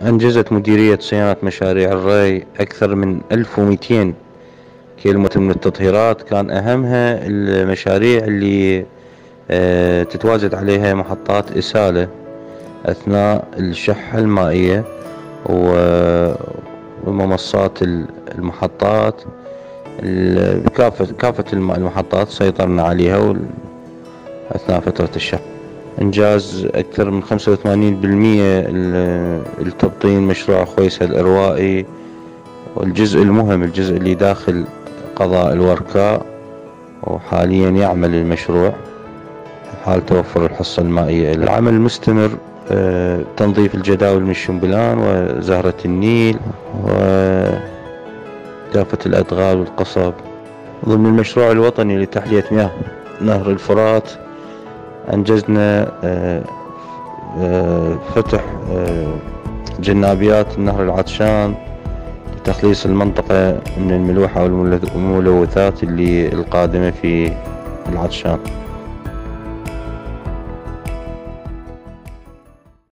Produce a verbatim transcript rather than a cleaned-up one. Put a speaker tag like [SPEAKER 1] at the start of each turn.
[SPEAKER 1] أنجزت مديرية صيانة مشاريع الري أكثر من ألف ومئتين كيلومتر من التطهيرات، كان أهمها المشاريع اللي آه، تتواجد عليها محطات إسالة أثناء الشحة المائية وممصات المحطات. كافة كافة المحطات سيطرنا عليها أثناء فترة الشحن. إنجاز أكثر من خمسة وثمانين بالمئة التبطين مشروع خويسة الإروائي، والجزء المهم الجزء اللي داخل قضاء الوركاء، وحاليا يعمل المشروع حال توفر الحصة المائية. العمل مستمر، تنظيف الجداول من الشمبلان وزهرة النيل وكافة الأدغال والقصب. ضمن المشروع الوطني لتحلية مياه نهر الفرات أنجزنا فتح جنابيات النهر العطشان لتخليص المنطقة من الملوحة والملوثات اللي القادمة في العطشان.